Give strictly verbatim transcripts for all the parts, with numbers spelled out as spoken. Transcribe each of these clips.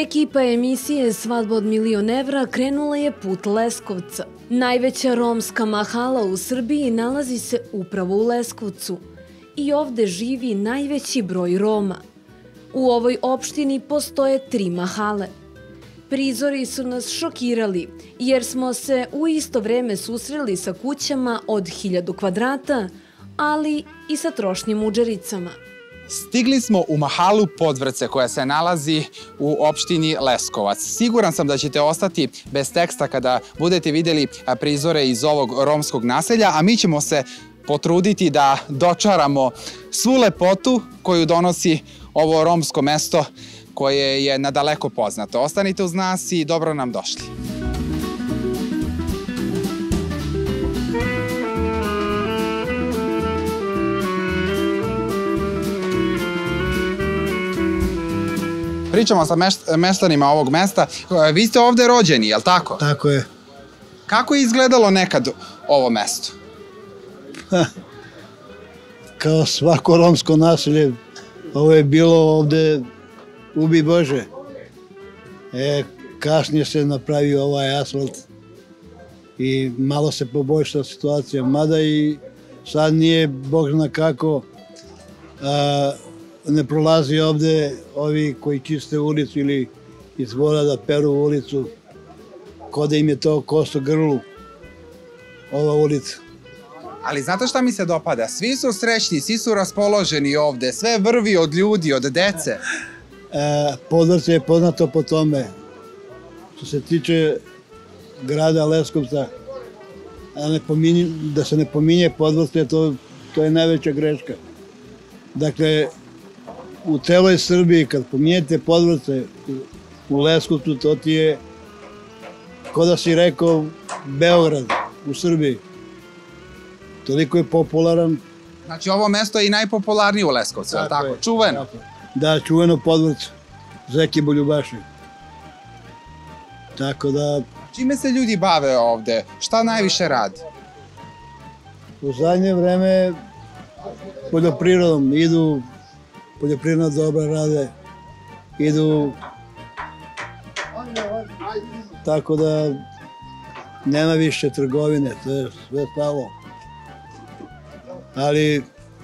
Ekipa emisije Svadba od milion evra krenula je put Leskovca. Najveća romska mahala u Srbiji nalazi se upravo u Leskovcu i ovde živi najveći broj Roma. U ovoj opštini postoje tri mahale. Prizori su nas šokirali jer smo se u isto vreme susreli sa kućama od hiljadu kvadrata, ali i sa trošnim udžericama. Stigli smo u mahalu Podvrce koja se nalazi u opštini Leskovac. Siguran sam da ćete ostati bez teksta kada budete vidjeli prizore iz ovog romskog naselja, a mi ćemo se potruditi da dočaramo svu lepotu koju donosi ovo romsko mesto koje je nadaleko poznato. Ostanite uz nas i dobro nam došli. Pričamo sa meštanima ovog mesta. Vi ste ovde rođeni, je li tako? Tako je. Kako je izgledalo nekad ovo mesto? Kao svako romsko naselje, ovo je bilo ovde ubi Bože. E, kasnije se napravio ovaj asfalt i malo se poboljšala situacija, mada i sad nije Bog zna kako, a, ne prolazi ovde ovi koji čiste ulicu ili iz voda da peru ulicu, ko da im je to kost u grlu, ova ulica. Ali znate šta mi se dopada? Svi su srećni, svi su raspoloženi ovde, sve vrvi od ljudi, od dece. E, Podvrce je poznato po tome. Što se tiče grada Leskovca, a ne pominje, da se ne pominje Podvrce, to, to je najveća greška. Dakle, u celoj Srbiji, kad pominjete Podvrce u, u Leskovcu, to ti je, ko da si rekao, Beograd u Srbiji. Toliko je popularan. Znači, ovo mesto je i najpopularnije u Leskovcu, je li tako? Čuveno. Da, čuveno Podvrce, Zeki Boljubaši. Tako da... Čime se ljudi bave ovde? Šta najviše radi? U zadnje vreme poljoprivredom idu, poljoprivredna dobra rade, idu... Tako da nema više trgovine, to je sve stalo. Ali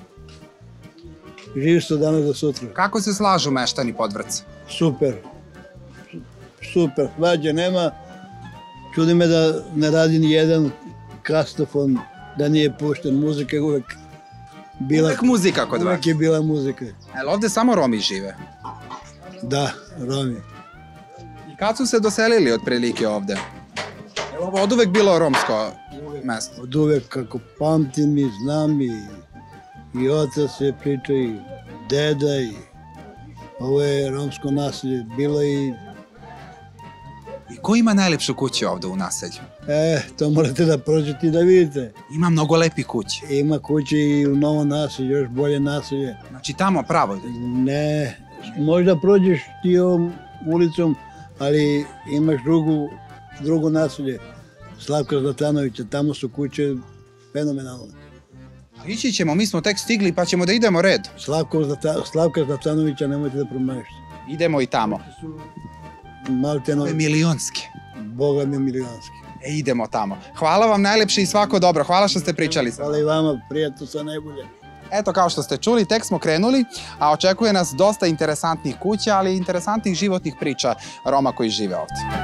živi se danas do sutra. Kako se slažu meštani Podvrce? Super. Super. Svađe nema. Čudi me da ne radi ni jedan kastofon, da nije pušten. Muzika je uvek bila... Uvek muzika kod vas? Uvek je bila muzika. Ali ovde samo Romi žive? Da, Romi. I kad su se doselili otprilike ovde? Je li ovo od uvek bilo romsko mesto? Od uvek, kako pamtim i znam i, i otac se priča i deda i ovo je romsko naselje bilo i... I ko ima najlepšu kuću ovde u naselju? E, to morate da prođete i da vidite. Ima mnogo lepi kući. Ima kuće i u novo naselje, još bolje naselje. Znači tamo pravo? Ne, možda prođeš ti ovom ulicom, ali imaš drugu, drugo naselje. Slavka Zlatanovića, tamo su kuće fenomenalne. Ići ćemo, mi smo tek stigli pa ćemo da idemo red. Slavka Zlatanovića nemojte da promašite. Idemo i tamo. Malteno... Ovo je milionski. Boga mi je milionski. E, idemo tamo. Hvala vam najlepše i svako dobro. Hvala što ste pričali. Hvala i vama, prijatno sa najbolje. Eto, kao što ste čuli, tek smo krenuli, a očekuje nas dosta interesantnih kuća, ali i interesantnih životnih priča Roma koji žive ovde.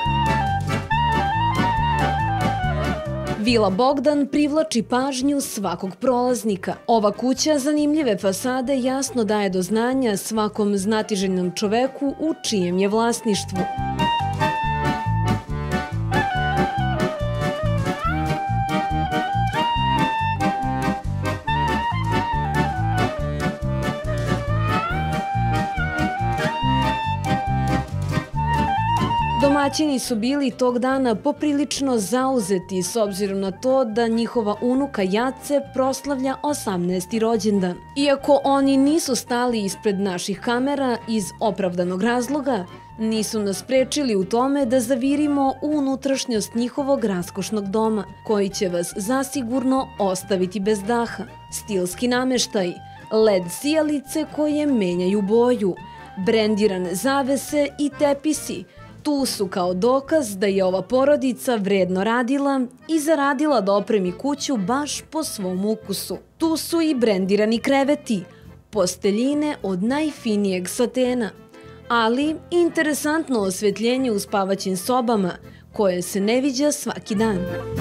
Vila Bogdan privlači pažnju svakog prolaznika. Ova kuća zanimljive fasade jasno daje do znanja svakom znatiželjnom čoveku u čijem je vlasništvu. Domaćini su bili tog dana poprilično zauzeti s obzirom na to da njihova unuka Jace proslavlja osamnaesti rođendan. Iako oni nisu stali ispred naših kamera iz opravdanog razloga, nisu nas sprečili u tome da zavirimo u unutrašnjost njihovog raskošnog doma, koji će vas zasigurno ostaviti bez daha. Stilski nameštaj, led sijalice koje menjaju boju, Brendirane zavese i tepisi tu su kao dokaz da je ova porodica vredno radila i zaradila da opremi kuću baš po svom ukusu. Tu su i brendirani kreveti, posteljine od najfinijeg satena, ali interesantno osvetljenje u spavaćim sobama koje se ne viđa svaki dan.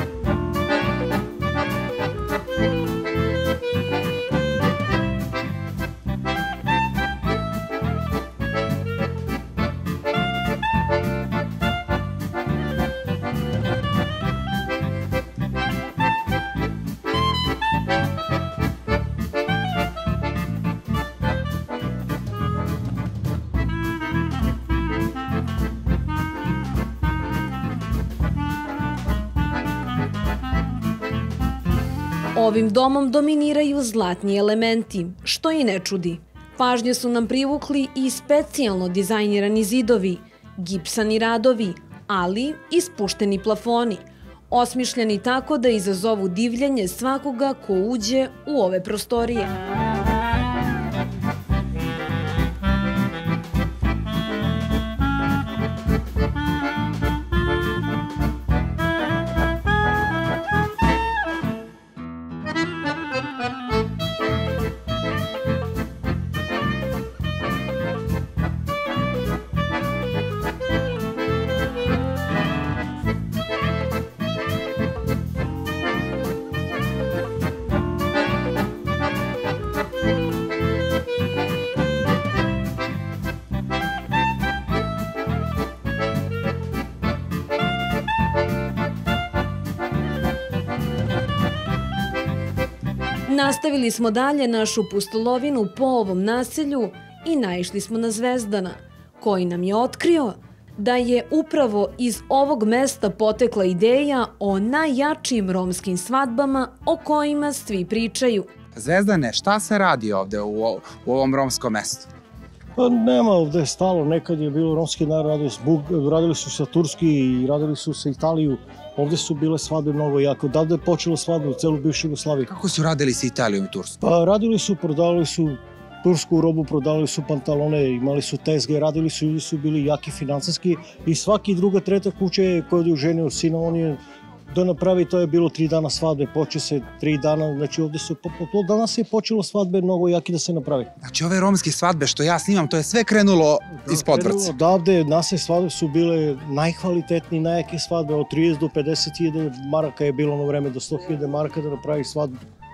Ovim domom dominiraju zlatni elementi, što i ne čudi. Pažnje su nam privukli i specijalno dizajnirani zidovi, gipsani radovi, ali i spušteni plafoni, osmišljeni tako da izazovu divljenje svakoga ko uđe u ove prostorije. Nastavili smo dalje našu pustolovinu po ovom naselju i naišli smo na Zvezdana, koji nam je otkrio da je upravo iz ovog mesta potekla ideja o najjačim romskim svadbama o kojima svi pričaju. Zvezdane, šta se radi ovde u, u ovom romskom mestu? Pa nema ovde stalo, nekad je bilo romski narod, radili su sa Turski i radili su sa Italiju. Ovde su bile svadbe mnogo jako. Davde je počelo svadbe u celu bivšu Jugoslaviju. Kako su radili sa Italijom i Turskom? Pa radili su, prodavali su tursku robu, prodavali su pantalone, imali su tezge, radili su, ljudi su bili jaki financijski i svaki druga, treta kuće koja je ženio sina, on je da napravi, to je bilo tri dana svadbe, poče se tri dana, znači ovde su, po, po, danas je počelo svadbe mnogo jaki da se napravi. Znači ove romske svadbe što ja snimam, to je sve krenulo iz Podvrce? Odavde, naše svadbe su bile najkvalitetnije, najjake svadbe, od trideset do pedeset hiljada maraka je bilo na vreme, do sto hiljada maraka da napravi svadbu.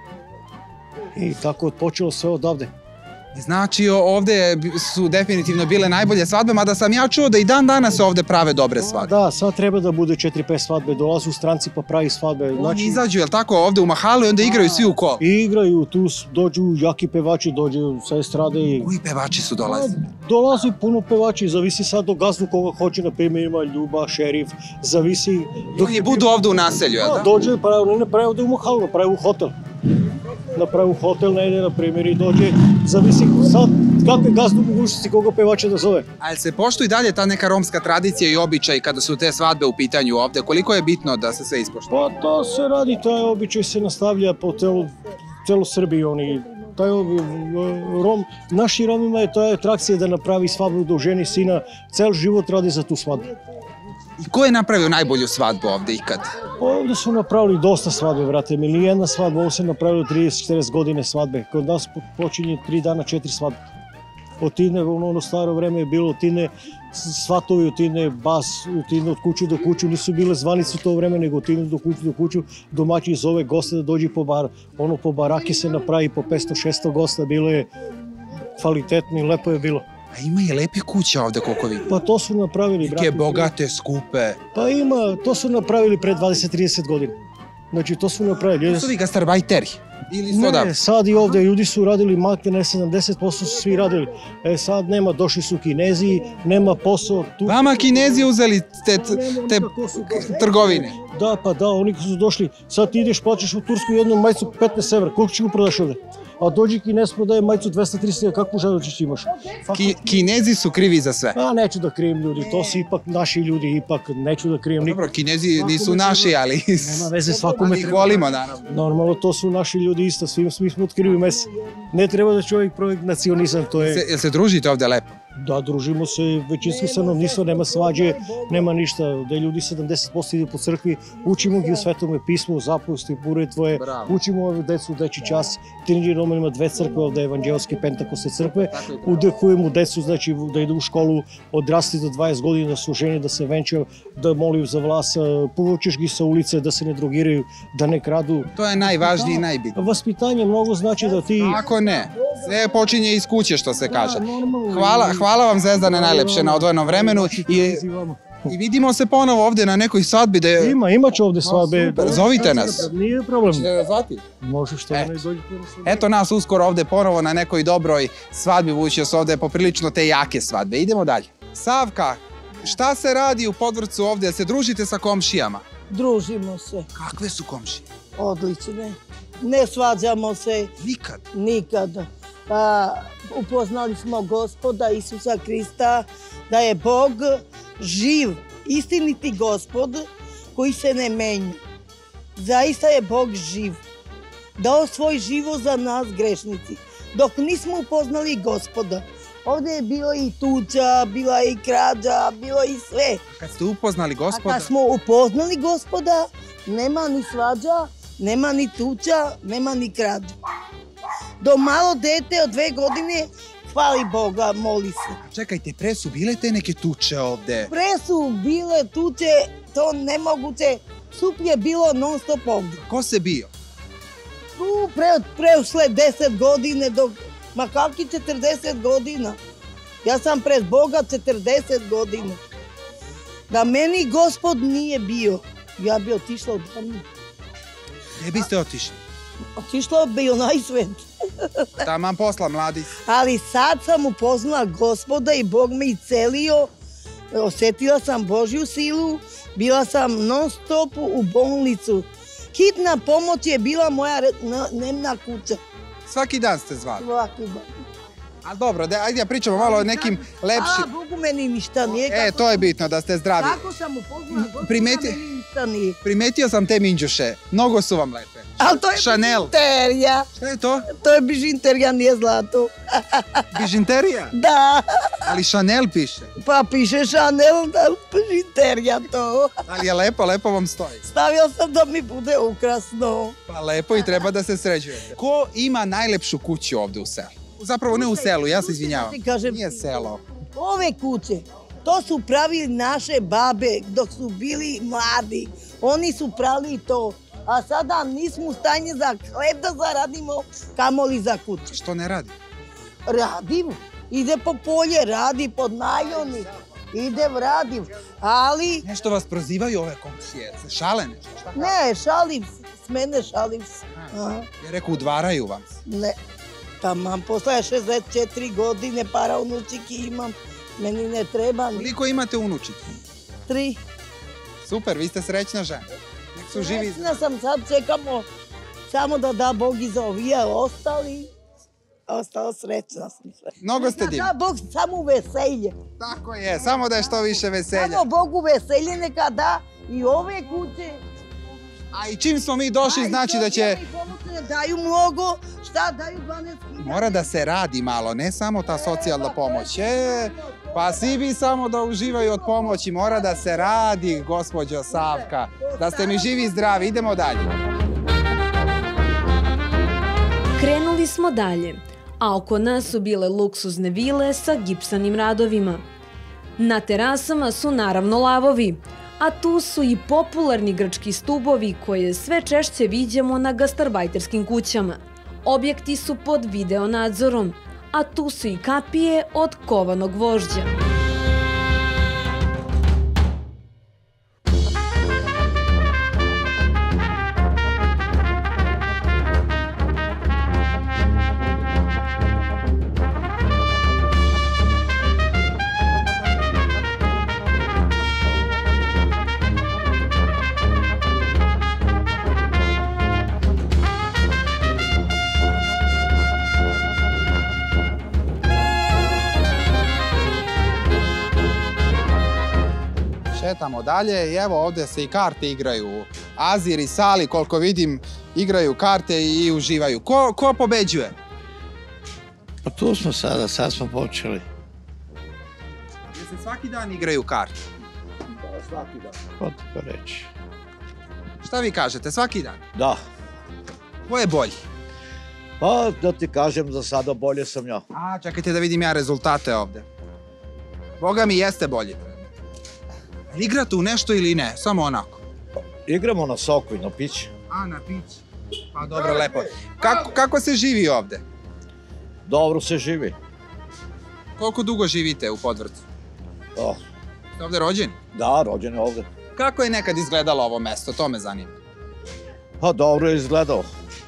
I tako je počelo sve odavde. Znači ovde su definitivno bile najbolje svadbe, mada sam ja čuo da i dan danas ovde prave dobre svadbe. Da, sad treba da bude četiri pet svadbe, dolazu stranci pa pravi svadbe. Oni izađu, jel tako, ovde u mahalu i onda igraju svi u kolo? I igraju, tu dođu jaki pevači, dođu sa estrade. Koji pevači su dolazi? Dolazi puno pevači, zavisi sad od gazdu koga hoće, na primjer ima Ljuba, Šerif, zavisi... Oni budu ovde u naselju, jel da? Dođe, oni ne pravi ovde u mahalu, napravi u hotel. Napravi u hotel, ne ide, na primjer, i dođe, zavisi sad kakve gazdu mogućnosti koga pevača da zove. Ali se poštuje i dalje ta neka romska tradicija i običaj kada su te svadbe u pitanju ovde? Koliko je bitno da se sve ispoštuje? Pa to se radi, taj običaj se nastavlja po celu, celu Srbiju. Oni, taj Rom, naši Romima je ta atrakcija da napravi svadbu, da ženi sina, cel život radi za tu svadbu. I ko je napravio najbolju svadbu ovde ikad? Ovde su napravili dosta svadbe, vrate, mi nijedna svadba, ovo se napravilo trideset četrdeset godine svadbe. Kod nas počinje tri dana, četiri svadbe. Otine, u ono staro vreme je bilo otine svatovi, otine bas, otine od kuću do kuću, nisu bile zvanice u to vreme, nego otine do kuću do kuću, domaći zove goste da dođe po bar, ono po baraki se napravi po petsto šesto gosta, bilo je kvalitetno i lepo je bilo. A ima i lepe kuće ovde, koliko vidim. Pa to su napravili, brate. Neke bogate, skupe. Pa ima, to su napravili pre dvadeset trideset godina. Znači, to su napravili. To su vi gastarbajteri? Ili su odavde? Ne, sad i ovde ljudi su radili, makar ne sedamdeset posto su svi radili. E sad nema, došli su Kinezi, nema posao. Vama Kinezi uzeli te, te trgovine? Da, pa da, oni su došli. Sad ti ideš, plaćaš u Tursku jednu majicu petnaest evra, koliko će ga prodaš ovde? A dođi Kinez prodaje majicu dvesta trista, kakvu želučić imaš? Ki, Kinezi su krivi za sve? A neću da krijem ljudi, to su ipak naši ljudi, ipak neću da krijem. Dobro, Kinezi nisu naši, ali... Nema veze, svakome treba. Ali ih volimo, naravno. Normalno, to su naši ljudi isto, svi, svi smo otkrivi mes. Ne treba da čovjek projekt nacionizam, to je... Jel se družite ovde lepo? Da, družimo se, većinsko stanovništvo, nema svađe, nema ništa, da ljudi sedamdeset posto idu po crkvi, učimo gi u Svetome pismu, zapovesti, buretvoje, učimo ove decu deči čas, Trinity Roman ima dve crkve, ovde evanđelske pentakosne crkve, udehujemo decu, znači da idu u školu odrasti do dvadeset godina, da su ženi, da se venčaju, da moliju za vlas, povučeš gi sa ulice, da se ne drogiraju, da ne kradu. To je najvažnije i najbitnije. Vaspitanje mnogo znači da ti... Ako ne, sve počinje iz kuće, što se kaže. Hvala, hvala vam, Zvezdane, najlepše na odvojenom vremenu i, i vidimo se ponovo ovde na nekoj svadbi. Da je... Ima, imaće ovde svadbe. Super, zovite nas. Nije problem. Ćete da zvati? Može što ne dođe. Eto nas uskoro ovde ponovo na nekoj dobroj svadbi, budući da su ovde poprilično te jake svadbe. Idemo dalje. Savka, šta se radi u Podvrcu ovde? Se družite sa komšijama? Družimo se. Kakve su komšije? Odlične. Ne svađamo se. Nikad? Nikada. Pa, upoznali smo Gospoda Isusa Krista, da je Bog živ, istiniti Gospod koji se ne menja. Zaista je Bog živ. Dao svoj život za nas grešnici. Dok nismo upoznali Gospoda, ovde je bilo i tuča, bila i krađa, bilo i sve. A kad ste upoznali Gospoda? A kad smo upoznali Gospoda, nema ni svađa, nema ni tuča, nema ni krađa. Do malo dete od dve godine hvali Boga, moli se. Čekajte, pre su bile te neke tuče ovde? Pre su bile tuče, to nemoguće. Sup je bilo non stop ovde. Ko se bio? Tu pre, preusle deset godine, dok, ma kakvi četrdeset godina. Ja sam pred Boga četrdeset godina. Da meni Gospod nije bio, ja bi otišla odavno. Gde biste otišli? Otišla bi u najsvet. Taman posla, mladi. Ali sad sam upoznala Gospoda i Bog me iscelio. Osetila sam Božju silu. Bila sam non stop u bolnicu. Hitna pomoć je bila moja dnevna kuća. Svaki dan ste zvali? Svaki dan. A dobro, da, ajde ja pričamo malo o nekim lepšim... A, Bogu meni ništa nije. E, to je bitno, da ste zdravi. Kako sam upoznala Gospoda, Primeti... meni ništa nije. Primetio sam te minđuše, mnogo su vam lepe. Ali to je Chanel. bižinterija. Šta je to? To je bižinterija, nije zlato. Bižinterija? Da. Ali Chanel piše. Pa piše Chanel, da bižinterija to. Ali je lepo, lepo vam stoji. Stavio sam da mi bude ukrasno. Pa lepo i treba da se sređujete. Ko ima najlepšu kuću ovde u selu? Zapravo ne u selu, ja se izvinjavam. Nije selo. Ove kuće, to su pravili naše babe dok su bili mladi. Oni su pravili to. A sada nismo u stanju za hleb da zaradimo, kamoli za kuću. Što ne radi? Radim. Ide po polje, radi pod najoni. Ide, radim. Ali... Nešto vas prozivaju ove komšije, se šale nešto? Ne, šalim se. S mene šalim se. Ja reku, udvaraju vam se? Ne. Taman, posle šezdeset četiri godine, para unučiki imam. Meni ne treba. Koliko imate unučiki? Tri. Super, vi ste srećna žena. Nek su živi. Srećna sam, sad čekamo samo da da Bog izovija, ostali, ostalo srećna sam sve. Mnogo ste divni. Da Bog samo veselje. Tako je, samo da je što više veselja. Samo Bogu veselje neka da i ove kuće. A i čim smo mi došli, znači da će... Daju mnogo, šta daju dvanaest hiljada? Mora da se radi malo, ne samo ta socijalna pomoć. E, pa svi bi samo da uživaju od pomoći, mora da se radi, gospođo Savka. Da ste mi živi i zdravi, idemo dalje. Krenuli smo dalje, a oko nas su bile luksuzne vile sa gipsanim radovima. Na terasama su naravno lavovi, a tu su i popularni grčki stubovi koje sve češće viđamo na gastarbajterskim kućama. Objekti su pod video nadzorom, a tu su i kapije od kovanog gvožđa. Šetamo dalje i evo ovde se i karte igraju. Azir i Sali, koliko vidim, igraju karte i uživaju. Ko, ko pobeđuje? Pa tu smo sada, sad smo počeli. se svaki dan igraju karte? Da, svaki dan. Pa tako reći. Šta vi kažete, svaki dan? Da. Ko je bolji? Pa da ti kažem, za sada bolje sam ja. A, čekajte da vidim ja rezultate ovde. Boga mi jeste bolji. Igrate u nešto ili ne? Samo onako. Igramo na soku i na pić. A, na pić. Pa dobro, lepo. Kako, kako se živi ovde? Dobro se živi. Koliko dugo živite u Podvrcu? Oh, Ste ovde rođeni? da, rođen je ovde. Kako je nekad izgledalo ovo mesto? To me zanima. Pa dobro je izgledao.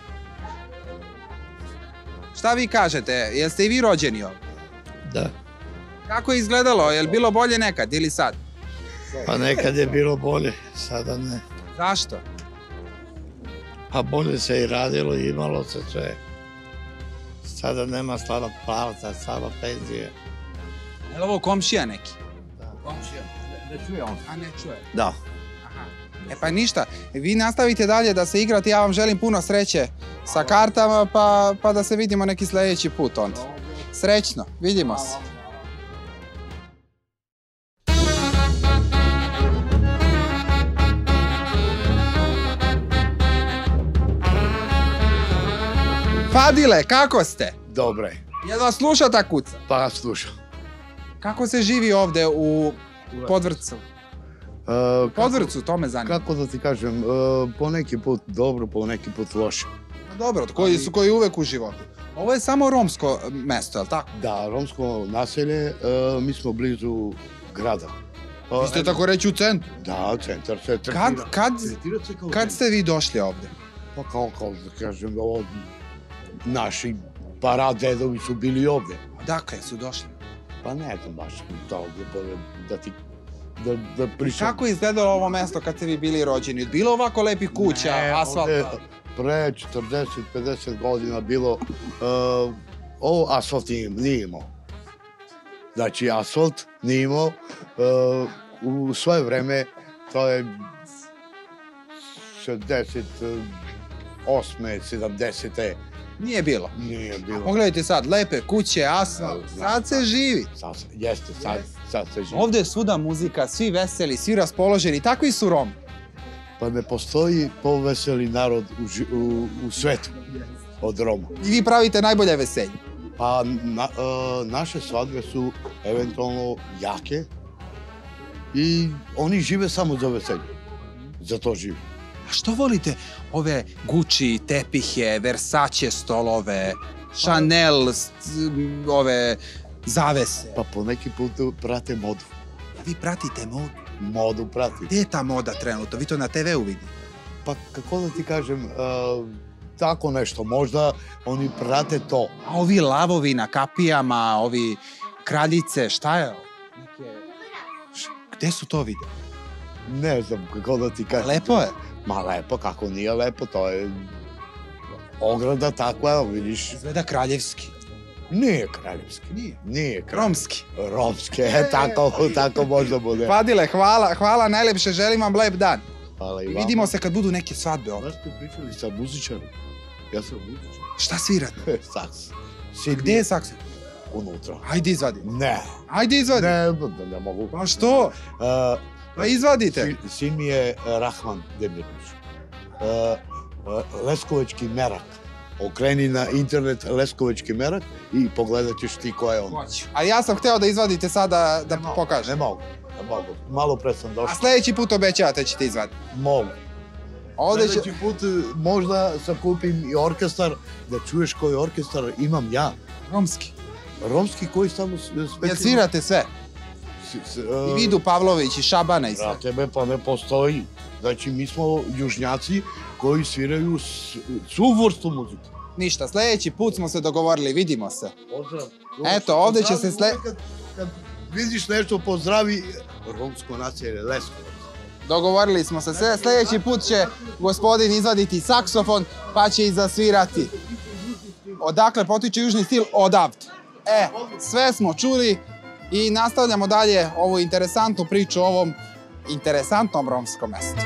Šta vi kažete? Jeste i vi rođeni ovde? Da. Kako je izgledalo? Je li bilo bolje nekad ili sad? Pa nekad je bilo bolje, sada ne. Zašto? Pa bolje se i radilo i imalo se sve. Sada nema slava palca, slava penzije. Je li ovo komšija neki? Komšija, ne čuje on. A ne čuje. Da. Aha. E pa ništa, vi nastavite dalje da se igrate, ja vam želim puno sreće sa kartama, pa, pa da se vidimo neki sljedeći put onda. Srećno, vidimo se. Fadile, kako ste? Dobre, Jel vas sluša ta kuca? pa slušam. Kako se živi ovde u Podvrcu? Uh, Podvrcu, to me zanima. Kako da ti kažem, uh, po neki put dobro, po neki put loše. Dobro, koji su koji uvek u životu. Ovo je samo romsko mesto, je li tako? Da, romsko naselje, uh, mi smo blizu grada. Uh, Vi ste tako reći u centru. Da, centar se tretira. Kad, kad, Tretira se kao kad centar. ste vi došli ovde? Pa kao, kao da kažem, ovo, naši paradedovi su bili ovde. Dakle su došli. Pa ne znam baš da, da, da ti da, da pričam. Kako je izgledalo ovo mesto kad ste vi bili rođeni? Bilo ovako lepih kuća, Ne, asfalta? ovde pre četrdeset pedeset godina bilo, uh, ovo asfalt nije, nije imao. Znači, asfalt nije imao, uh, u svoje vreme, to je šezdeset osme sedamdesete Nije bilo. nije bilo. Pogledajte sad, lepe kuće, asfalt. Sad se živi. Sad, se- jeste, sad, sad se živi. Ovde je svuda muzika, svi veseli, svi raspoloženi, takvi su Romi. Pa ne postoji poveseli narod u, ži- u, u svetu od Roma. I vi pravite najbolje veselje. Pa na, e, naše svadbe su eventualno jake i oni žive samo za veselje. Za to žive. A što volite ove Gucci tepihe, Versace stolove, Chanel st- ove zavese? Pa po neki put prate modu. Vi pratite modu. Modu prati. Gde je ta moda trenutno? Vi to na te ve u vidite. Pa kako da ti kažem, e, tako nešto. Možda oni prate to. A ovi lavovi na kapijama, ovi kraljice, šta je ovo? Neke... Š- Gde su to vide? Ne znam kako da ti kažem. Lepo je. Ma lepo, kako nije lepo, to je ograda takva, evo vidiš. Izgleda kraljevski. Nije kraljevski. Nije. Nije kraljevski. Romski. Romske, e, tako, tako možda bude. Fadile, hvala, hvala najlepše, želim vam lep dan. Hvala i I vama. vidimo se kad budu neke svadbe ovde. Znaš ste pričali sa muzičarom? Ja sam muzičar. Šta svirate? Saks. Sin Gde je saksa? unutra. Ajde izvadi. Ne. Ajde izvadi. Ne, ne, ne mogu. Pa što? Uh, Pa izvadite. sin, sin mi je uh, Rahman Demirnić. Uh, uh, Leskovački merak. Okreni na internet Leskovački merak i pogledat ćeš ti ko je on. Hoću. A ja sam hteo da izvadite sada da Ne mogu, pokažem. Ne mogu, ne mogu. Malo pre sam A došao. sledeći put obećavate ćete izvaditi. Mogu. Ovde će... Sljedeći put uh, možda sakupim i orkestar, da čuješ koji orkestar imam ja. Romski. Romski koji samo s- Jel specijalno... svirate sve? S- s- I uh, Vidu Pavlović i Šabana i sve. Za tebe pa ne postoji. Znači, mi smo južnjaci koji sviraju s- svu vrstu muzike. Ništa, sledeći put smo se dogovorili, vidimo se. Pozdrav. Eto, ovde će se sle- Kad, kad vidiš nešto, pozdravi romsko naselje Leskovac. Dogovorili smo se sve. Sledeći put će gospodin izvaditi saksofon, pa će i zasvirati. Odakle potiče južni stil? Odavde. E, sve smo čuli i nastavljamo dalje ovu interesantnu priču o ovom interesantnom romskom mestu.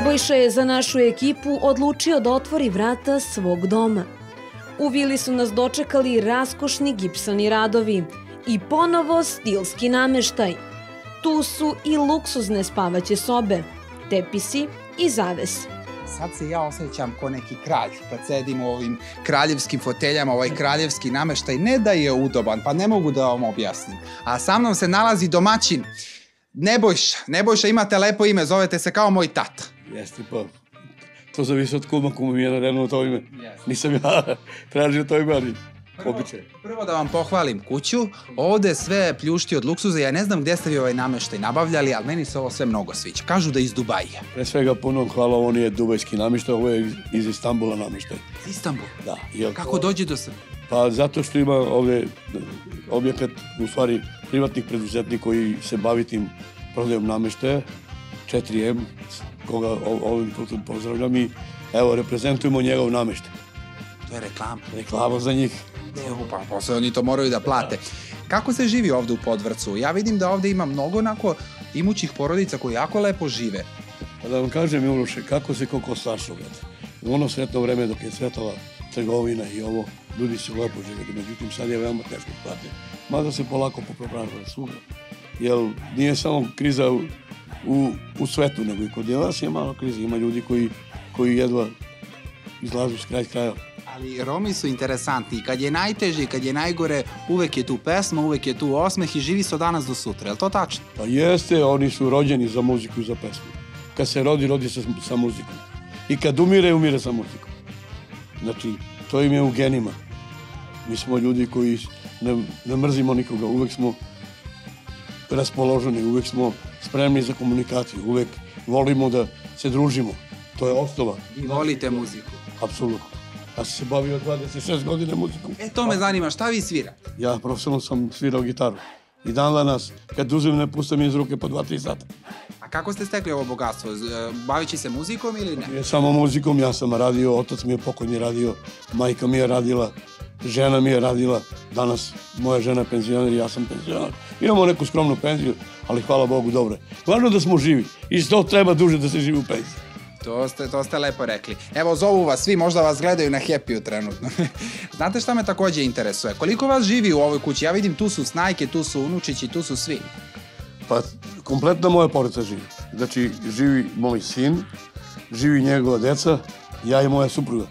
Nebojša je za našu ekipu odlučio da otvori vrata svog doma. U vili su nas dočekali raskošni gipsani radovi i ponovo stilski nameštaj. Tu su i luksuzne spavaće sobe, tepisi i zavese. Sad se ja osjećam ko neki kralj, kad sedim u ovim kraljevskim foteljama, ovaj kraljevski nameštaj, ne da je udoban, pa ne mogu da vam objasnim. A sa mnom se nalazi domaćin, Nebojša. Nebojša, imate lepo ime, zovete se kao moj tata. Jeste, pa to zavisi od kuma, kuma mi je naredno to ime. Nisam ja tražio to ime, ali običaj. Prvo da vam pohvalim kuću, ovde sve pljušti od luksuza, ja ne znam gde ste vi ovaj nameštaj nabavljali, ali meni se ovo sve mnogo sviđa. Kažu da iz Dubaija. Pre svega puno hvala, ovo nije dubajski nameštaj, ovo je iz Istanbula nameštaj. Istanbul? Da. Kako dođe do sve? Pa zato što ima ovde objekat, u stvari, privatnih preduzetnika koji se bavi tim prodajom nameštaja, četiri em, koga ovim putem pozdravljam i evo, reprezentujemo njegov nameštaj. To je reklama. Reklama za njih. Pa posle oni to moraju da plate. Kako se živi ovde u Podvrcu? Ja vidim da ovde ima mnogo onako imućih porodica koji jako lepo žive. Pa da vam kažem, Miloše, kako se koliko strašno gleda. U ono svetno vreme dok je cvetala trgovina i ovo, ljudi su lepo živjeli, međutim sad je veoma teško plate. Mada se polako popravljaju svuda. Jer nije samo kriza u, u, u svetu, nego i kod nas je malo kriza. Ima ljudi koji, koji jedva izlazu s kraj kraja. Ali Romi su interesantni i kad je najteže i kad je najgore, uvek je tu pesma, uvek je tu osmeh i živi se od danas do sutra. Je li to tačno? Pa jeste, oni su rođeni za muziku i za pesmu. Kad se rodi, rodi se sa muzikom. I kad umire, umire sa muzikom. Znači, to im je u genima. Mi smo ljudi koji ne, ne mrzimo nikoga, uvek smo raspoloženi, uvek smo spremni za komunikaciju, uvek volimo da se družimo. To je osnova. Vi volite muziku? Apsolutno. Ja sam se bavio dvadeset šest godine muzikom. E, to me zanima, šta vi svirate? Ja profesionalno sam svirao gitaru. I dan danas, kad uzem, ne pustam iz ruke po dva tri sata. A kako ste stekli ovo bogatstvo? Bavići se muzikom ili ne? Ne samo muzikom, ja sam radio, otac mi je pokojni radio, majka mi je radila, žena mi je radila. Danas moja žena je penzioner i ja sam penzioner. Imamo neku skromnu penziju, ali hvala Bogu, dobro je. Važno da smo živi i što treba duže da se živi u penziji. To ste, to ste lepo rekli. Evo, zovu vas svi, možda vas gledaju na Happy-u trenutno. Znate šta me takođe interesuje? Koliko vas živi u ovoj kući? Ja vidim, tu su snajke, tu su unučići, tu su svi. Pa, kompletna moja porodica živi. Znači, živi moj sin, živi njegova deca, ja i moja supruga.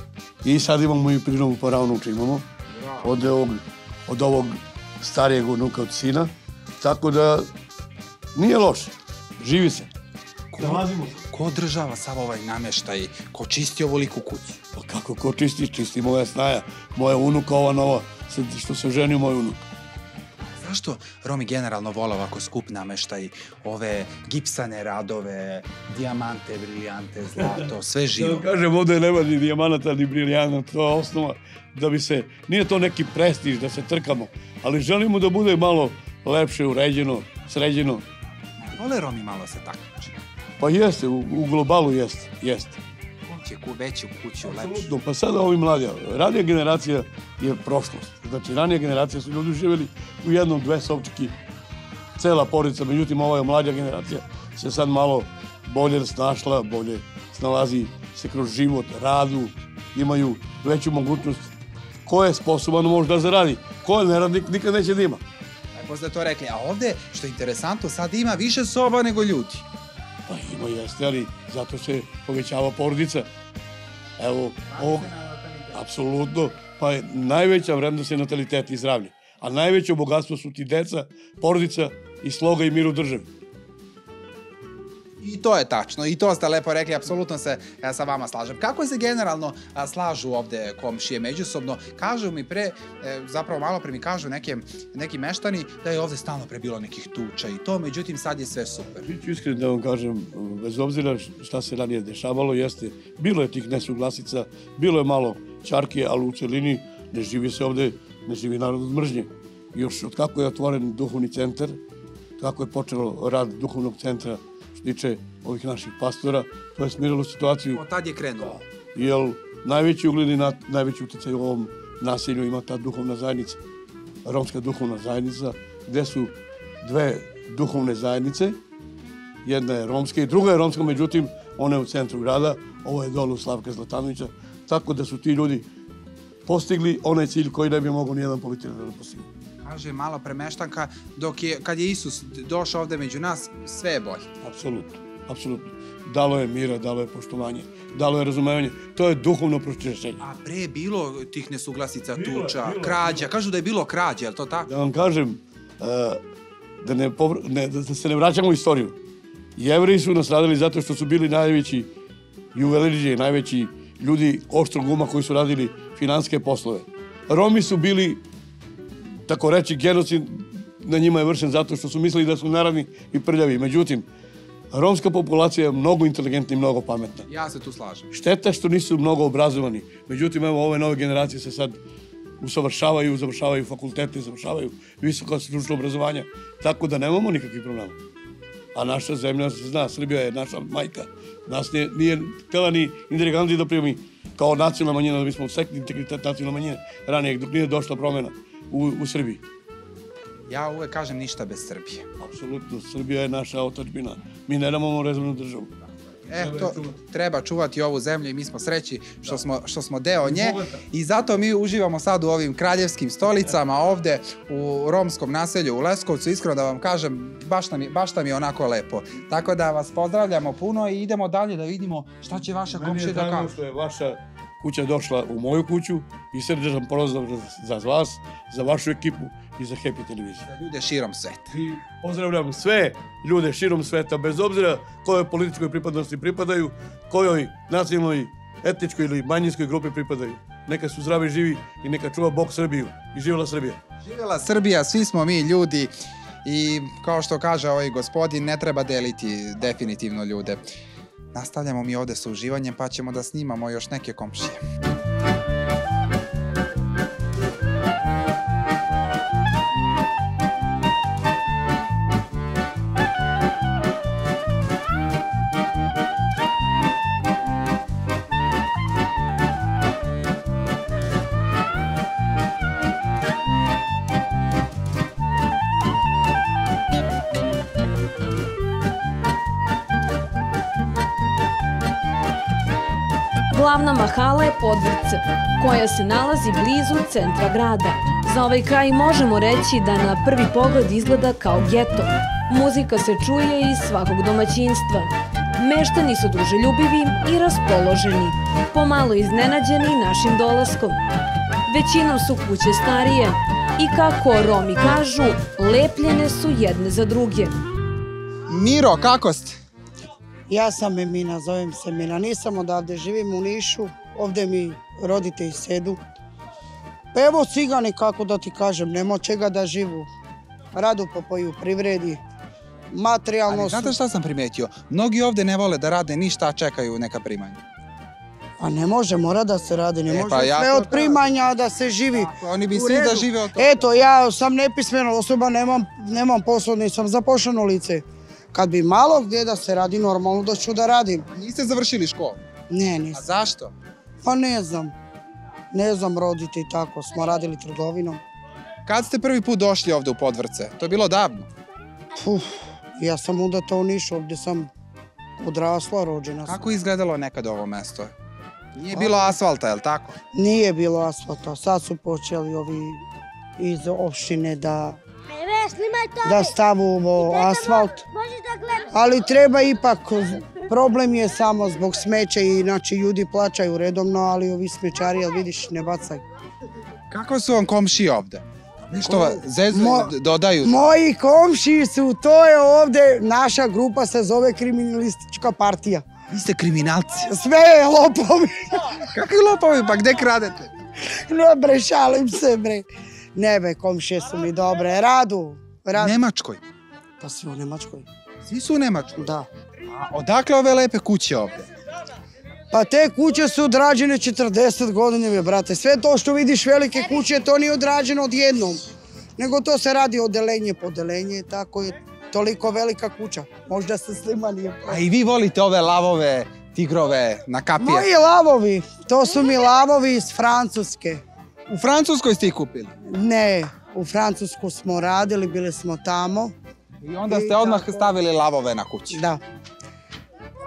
I sad imamo i prinovu paravnuča imamo, od ovog, od ovog starijeg unuka od sina. Tako da, nije loše. Živi se. Nalazimo se. Ko održava sav ovaj nameštaj? Ko čisti ovoliku kuću? Pa kako ko čisti? Čisti moja snaja, moja unuka, ova nova, što se ženio moj unuk. Zašto Romi generalno vole ovako skup nameštaj, ove gipsane radove, dijamante, briljante, zlato, sve živo? Da kažem, ovde nema ni dijamanata, ni briljanta, to je osnova da bi se, nije to neki prestiž da se trkamo, ali želimo da bude malo lepše, uređeno, sređeno. Vole Romi malo se takmiče? Pa jeste, u, u globalu jeste, jeste. Hoće ku veću kuću, lepšu. Pa sada ovi mladi, ranija generacija je prošlost. Znači, ranija generacija su ljudi živjeli u jednom, dve sopčiki, cela porodica, međutim, ova mlađa generacija se sad malo bolje snašla, bolje snalazi se kroz život, radu, imaju veću mogućnost. Ko je sposoban možda da zaradi, ko ne radi, nikad neće da ima. Lepo ste to rekli, a ovde, što je interesantno, sad ima više soba nego ljudi. Pa ima jeste, ali zato se povećava porodica. Evo, ovog, apsolutno, pa je najveća vrednost je natalitet i zdravlje. A najveće bogatstvo su ti deca, porodica i sloga i mir u državi. I to je tačno, i to ste lepo rekli, apsolutno se ja, sa vama slažem. Kako se generalno a, slažu ovde komšije međusobno? Kažu mi pre, e, zapravo malo pre mi kažu neke, neki meštani da je ovde stalno pre bilo nekih tuča i to, međutim sad je sve super. Biću iskren da vam kažem, bez obzira šta se ranije dešavalo, jeste, bilo je tih nesuglasica, bilo je malo čarke, ali u celini ne živi se ovde, ne živi narod od mržnje. Još od kako je otvoren duhovni centar, kako je počelo rad duhovnog centra tiče ovih naših pastora, to je smirilo situaciju. Od tad je krenulo. Jer najveći ugled i najveći utjecaj u ovom naselju ima ta duhovna zajednica, romska duhovna zajednica, gde su dve duhovne zajednice, jedna je romska i druga je romska, međutim, ona je u centru grada, ovo je dolu Slavka Zlatanovića, tako da su ti ljudi postigli onaj cilj koji ne bi mogao nijedan političar da postigne. Kaže mala premeštanka, dok je, kad je Isus došao ovde među nas, sve je bolje. Apsolutno, apsolutno. Dalo je mira, dalo je poštovanje, dalo je razumevanje. To je duhovno pročišćenje. A pre je bilo tih nesuglasica, tuča, krađa. Kažu da je bilo krađa, je li to tako? Da vam kažem, da, ne, ne, da se ne vraćamo u istoriju. Jevreji su nastradali zato što su bili najveći juveliriđe, najveći ljudi oštrog uma koji su radili finansijske poslove. Romi su bili, tako reći, genocid na njima je vršen zato što su mislili da su naravni i prljavi. Međutim, romska populacija je mnogo inteligentna i mnogo pametna. Ja se tu slažem. Šteta što nisu mnogo obrazovani. Međutim, evo, ove nove generacije se sad usavršavaju, završavaju fakultete, završavaju visoko stručno obrazovanje, tako da nemamo nikakvih problema. A naša zemlja se zna, Srbija je naša majka. Nas nije, nije htjela ni inteliganti da primi kao nacionalna manjina, da mi smo sekli integritet nacionalne manjine ranije, dok nije došla promjena u, u Srbiji. Ja uvek kažem ništa bez Srbije. Apsolutno, Srbija je naša otadžbina. Mi ne nemamo razvojnu državu. Eto, treba čuvati ovu zemlju i mi smo sreći što smo, što smo deo nje i zato mi uživamo sad u ovim kraljevskim stolicama ovde u romskom naselju u Leskovcu. Iskreno da vam kažem, baš nam je, baš nam je onako lepo. Tako da vas pozdravljamo puno i idemo dalje da vidimo šta će vaša komšija da kaže. Meni je što je vaša kuća došla u moju kuću i srdečno pozdrav za vas, za vašu ekipu i za Happy televiziju. Za ljude širom sveta. I pozdravljam sve ljude širom sveta, bez obzira kojoj političkoj pripadnosti pripadaju, kojoj nacionalnoj, etničkoj ili manjinskoj grupi pripadaju. Neka su zdravi, živi i neka čuva Bog Srbiju. I živjela Srbija. Živjela Srbija, svi smo mi ljudi i kao što kaže ovaj gospodin, ne treba deliti definitivno ljude. Nastavljamo mi ovde sa uživanjem pa ćemo da snimamo još neke komšije. Glavna mahala je Podvrce, koja se nalazi blizu centra grada. Za ovaj kraj možemo reći da na prvi pogled izgleda kao geto. Muzika se čuje iz svakog domaćinstva. Meštani su druželjubivi i raspoloženi, pomalo iznenađeni našim dolaskom. Većinom su kuće starije i kako Romi kažu, lepljene su jedne za druge. Miro, kako ste? Ja sam Emina, zovem se Emina. Nisam odavde, živim u Nišu, ovde mi roditelji sedu. Pa evo cigani, kako da ti kažem, nema čega da živu. Radu po poljoprivredi, materijalno su... Ali znate šta sam primetio? Mnogi ovde ne vole da rade ništa, a čekaju neka primanja. Pa ne može, mora da se radi, ne može sve od primanja da se živi. Oni bi svi da žive od toga. Eto, ja sam nepismena osoba, nemam posao, nisam zaposleno lice. Kad bi malo gdje da se radi normalno, da ću da radim. Niste završili školu? Ne, nisam. A zašto? Pa ne znam. Ne znam, roditi i tako. Smo radili trgovinom. Kad ste prvi put došli ovde u Podvrce? To je bilo davno? Uf, ja sam udata u Nišu, ovdje sam odrasla, rođena sam. Kako je izgledalo nekad ovo mesto? Nije bilo asfalta, je li tako? Nije bilo asfalta. Sad su počeli ovi iz opštine da... da stavu asfalt, ali treba ipak, problem je samo zbog smeća i znači ljudi plaćaju redovno, ali ovi smećari, jel vidiš, ne bacaju. Kako su vam komšije ovde? Nešto zezu dodaju? Moji komšiji su, to je ovde, naša grupa se zove kriminalistička partija. Vi ste kriminalci? Sve je lopovi. Kakvi lopovi, pa gde kradete? No bre, šalim se bre. Ne be, komšije su mi dobre, radu. U Nemačkoj? Pa svi u Nemačkoj. Svi su u Nemačkoj? Da. A odakle ove lepe kuće ovde? Pa te kuće su odrađene četrdeset godina, brate. Sve to što vidiš velike kuće, to nije odrađeno odjednom. Nego to se radi odelenje po odelenje, tako je toliko velika kuća. Možda se slima nije... A i vi volite ove lavove, tigrove, na kapije? Moji lavovi, to su mi lavovi iz Francuske. U Francuskoj ste ih kupili? Ne, u Francusku smo radili, bili smo tamo. I onda ste odmah stavili lavove na kući? Da.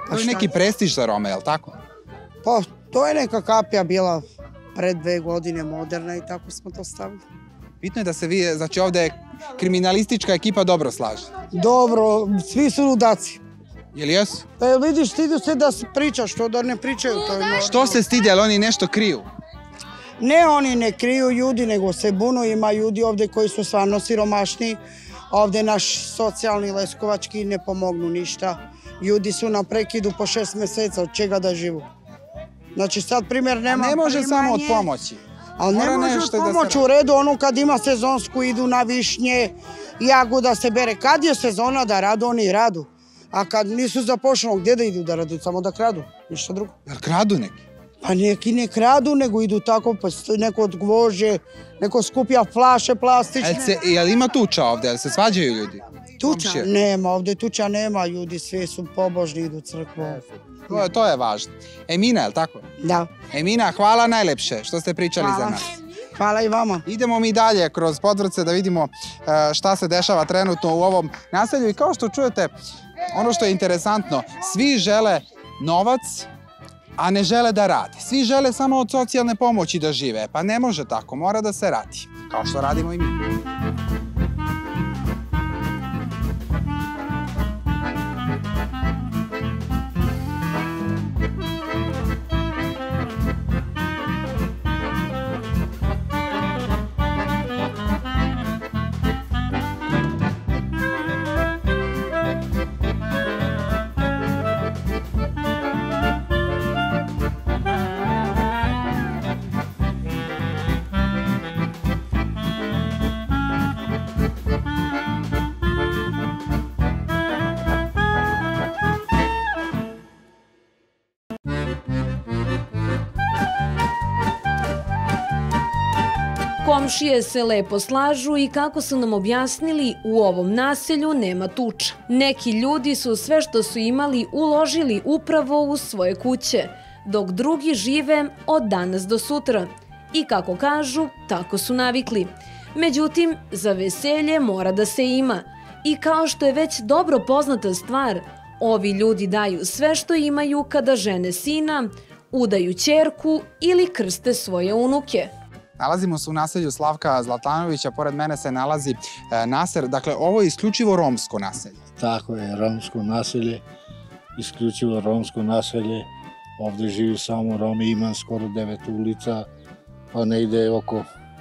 To je neki prestiž za Rome, je li tako? Pa, to je neka kapija bila pre dve godine moderna i tako smo to stavili. Bitno je da se vi, znači ovde kriminalistička ekipa dobro slaže. Dobro, svi su ludaci. Jel jesu? Pa vidiš, stidu se da pričaš, što da ne pričaju. To je normalno. Što se stide, ali oni nešto kriju? Ne, oni ne kriju ljudi, nego se bunu. Ima ljudi ovde koji su stvarno siromašni. Ovde naš socijalni leskovački ne pomognu ništa. Ljudi su na prekidu po šest meseca, od čega da živu. Znači sad primjer nema primanje. Ne može samo od pomoći. Ali ne može od pomoći u redu, ono kad ima sezonsku idu na višnje, jagoda se bere. Kad je sezona da radu, oni radu. A kad nisu zapošljeno, gdje da idu da radu? Samo da kradu, ništa drugo. Jel kradu neki? Pa neki ne kradu, nego idu tako, pa neko odgvože, neko skupja flaše plastične. Jel ima tuča ovde, jel se svađaju ljudi? Tuča? Nema, ovde tuča nema, ljudi svi su pobožni, idu u crkvu. To je važno. Emina, je li tako? Da. Emina, hvala najlepše što ste pričali za nas. Hvala i vama. Idemo mi dalje kroz Podvrce da vidimo šta se dešava trenutno u ovom naselju i kao što čujete, ono što je interesantno, svi žele novac, a ne žele da rade. Svi žele samo od socijalne pomoći da žive, pa ne može tako, mora da se radi, kao što radimo i mi. Komšije se lepo slažu i kako su nam objasnili, u ovom naselju nema tuča. Neki ljudi su sve što su imali uložili upravo u svoje kuće, dok drugi žive od danas do sutra. I kako kažu, tako su navikli. Međutim, za veselje mora da se ima. I kao što je već dobro poznata stvar, ovi ljudi daju sve što imaju kada žene sina, udaju ćerku ili krste svoje unuke. Nalazimo se u naselju Slavka Zlatanovića, pored mene se nalazi Naser. Dakle, ovo je isključivo romsko naselje. Tako je, romsko naselje, isključivo romsko naselje. Ovde živi samo Romi, imam skoro devet ulica, pa ne ide oko,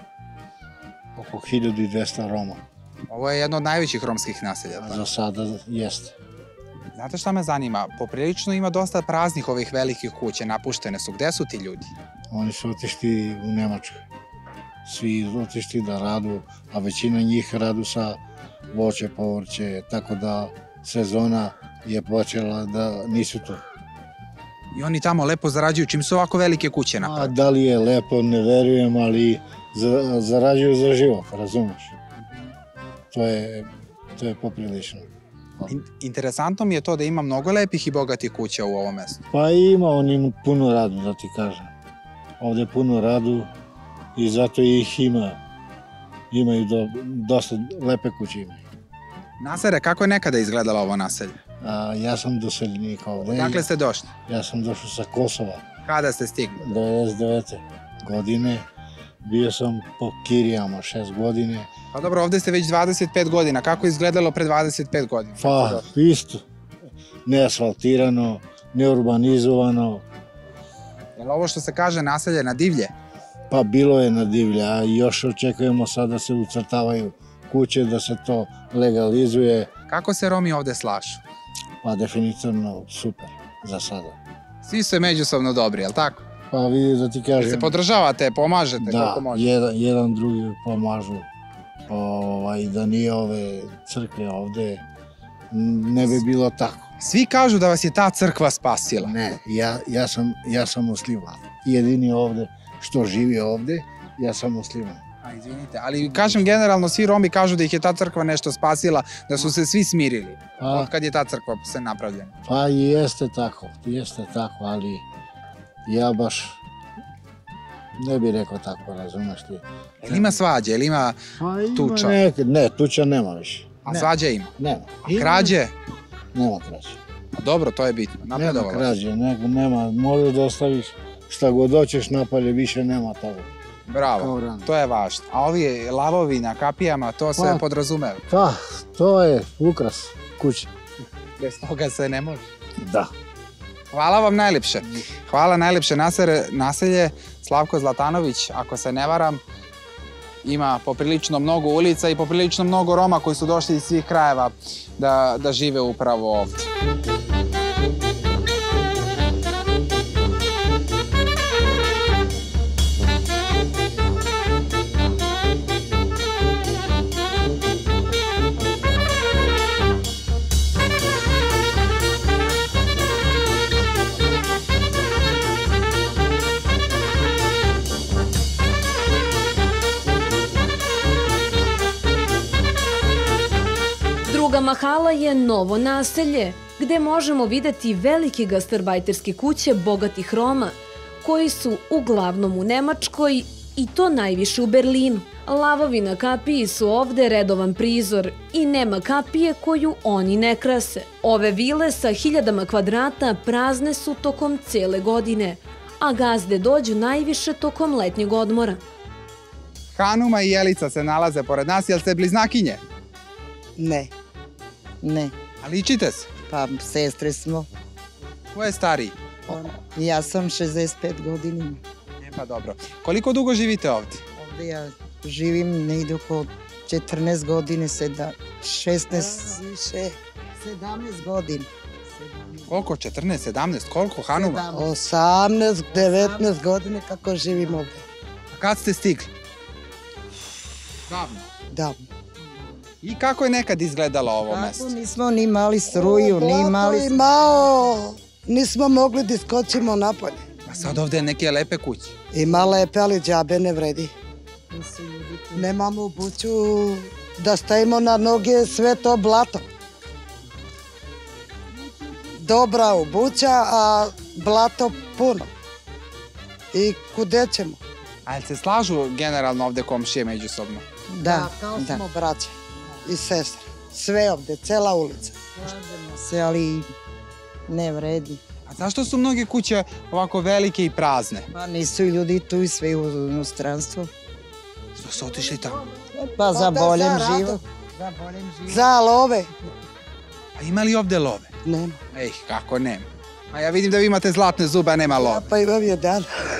oko hiljadu i dvesta Roma. Ovo je jedno od najvećih romskih naselja. Za sada jeste. Znate šta me zanima? Poprilično ima dosta praznih ovih velikih kuće, napuštene su. Gde su ti ljudi? Oni su otišli u Nemačku. Svi otišli da radu, a većina njih radu sa voće, povrće, tako da sezona je počela da nisu tu. I oni tamo lepo zarađuju, čim su ovako velike kuće napravili? Da li je lepo, ne verujem, ali zarađuju za život, razumeš? To je, to je poprilično. Interesantno mi je to da ima mnogo lepih i bogatih kuća u ovom mestu. Pa ima oni puno radu, da ti kažem. Ovde puno radu i zato ih ima. Imaju do, dosta lepe kuće imaju. Nasere, kako je nekada izgledalo ovo naselje? A, ja sam doseljenik ovde. Odakle ste došli? Ja sam došao sa Kosova. Kada ste stigli? devedeset devete godine. Bio sam po Kirijama šest godine. Pa dobro, ovde ste već dvadeset pet godina. Kako je izgledalo pre dvadeset pet godina? Pa, isto. Neasfaltirano, neurbanizovano. Je li ovo što se kaže naselje na divlje? Pa bilo je na divlje, a još očekujemo sad da se ucrtavaju kuće, da se to legalizuje. Kako se Romi ovde slažu? Pa definitivno super za sada. Svi su međusobno dobri, je li tako? Pa vidi da ti kažem... Se podržavate, pomažete da, koliko možete? Da, jedan, jedan drugi pomažu. Ovaj, da nije ove crkve ovde, ne bi bilo tako. Svi kažu da vas je ta crkva spasila. Ne, ja, ja, sam, ja sam musliman. Jedini ovde što živi ovde, ja sam musliman. A, izvinite, ali kažem generalno, svi Romi kažu da ih je ta crkva nešto spasila, da su se svi smirili. Pa, od kad je ta crkva se napravljena? Pa jeste tako, jeste tako, ali ja baš ne bih rekao tako, razumeš ti. Ili ima svađe, ili ima tuča? Ne, ne, tuča nema više. A svađe ima? Nema. A krađe? Nema krađe. dobro, to je bitno. Nema Napredovala. krađe, nego nema, možeš da ostaviš šta god hoćeš napolje, više nema toga. Bravo, to je važno. A ovi lavovi na kapijama, to se Pa. podrazumeva. Pa, to je ukras kuće. Bez toga se ne može. Da. Hvala vam najljepše. Hvala najljepše naselje. Slavko Zlatanović, ako se ne varam, ima poprilično mnogo ulica i poprilično mnogo Roma koji su došli iz svih krajeva da, da žive upravo ovdje. Druga mahala je novo naselje, gde možemo videti velike gastarbajterske kuće bogatih Roma, koji su uglavnom u Nemačkoj i to najviše u Berlinu. Lavovi na kapiji su ovde redovan prizor i nema kapije koju oni ne krase. Ove vile sa hiljadama kvadrata prazne su tokom cele godine, a gazde dođu najviše tokom letnjeg odmora. Hanuma i Jelica se nalaze pored nas, jel ste bliznakinje? Ne, ne. A ličite se? Pa sestre smo. Ko je stariji? Ja sam šezdeset pet godina. E pa dobro. Koliko dugo živite ovdje? Ovdje ja živim negdje oko četrnaest godine, šesnaest, više, sedamnaest godina. Koliko? četrnaest, sedamnaest? Koliko Hanuma? osamnaest, devetnaest godine kako živim ovdje. A kad ste stigli? Davno. Davno. I kako je nekad izgledalo ovo mesto? Kako nismo ni mali struju, ni mali... Imao, nismo mogli da iskočimo napolje. A sad ovdje neke lepe kuće. Ima lepe, ali džabe ne vredi. Nemamo obuću da stavimo na noge sve to blato. Dobra obuća, a blato puno. I kude ćemo? A jel se slažu generalno ovdje komšije međusobno? Da, kao smo braće i sestre. Sve ovdje, cela ulica. Se, ali ne vredi. A zašto su mnoge kuće ovako velike i prazne? Pa nisu ljudi tu i sve u inostranstvu. Što su otišli tamo? Pa za boljem život. Za love. A ima li ovdje love? Nema. Ej, kako nema? A ja vidim da vi imate zlatne zube, a nema love. Pa imam jedan.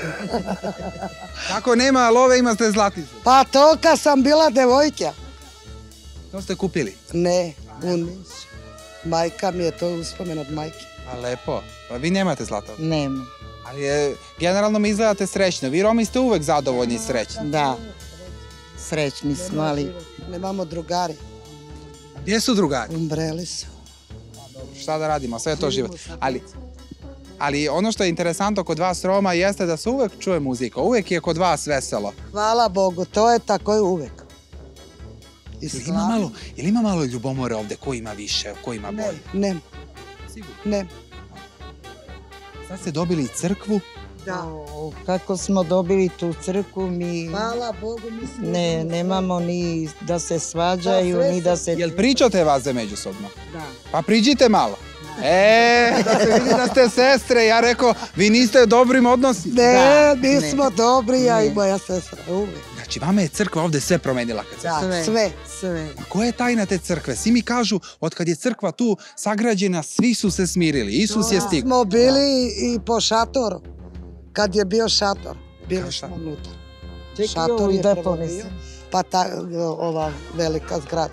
Kako nema love, imate zlatni zub? Pa to kad sam bila devojka. To ste kupili? Ne, u Nišu. Majka mi je to uspomen od majke. A lepo. Pa vi nemate zlata? Nema. Ali je, generalno mi izgledate srećno. Vi Romi ste uvek zadovoljni i srećni. Da. Srećni smo, ali nemamo drugari. Gdje su drugari? Umbreli su. Šta da radimo, sve je to život. Ali, ali ono što je interesantno kod vas Roma jeste da se uvek čuje muzika. Uvek je kod vas veselo. Hvala Bogu, to je tako i uvek. Jel ima malo, jel ima malo ljubomore ovdje? Ko ima više, ko ima bolje? Ne, Sigurno? ne. Sad ste dobili crkvu? Da. Kako smo dobili tu crkvu, mi... Hvala Bogu, mi ne, nemamo ni da se svađaju, ni da se... Jel pričate vaze međusobno? Da. Pa priđite malo. E, da se vidi da ste sestre, ja rekao, vi niste u dobrim odnosima. Ne, nismo dobri, ja i moja sestra, uvek. Znači, vama je crkva ovdje sve promenila kad se... Da, sve, sve. A koja je tajna te crkve? Svi mi kažu, od kad je crkva tu sagrađena, svi su se smirili, Isus je stigao. Smo bili i po šatoru, kad je bio šator, bili smo unutra. Šator je prvo bio, pa ta ova velika zgrada.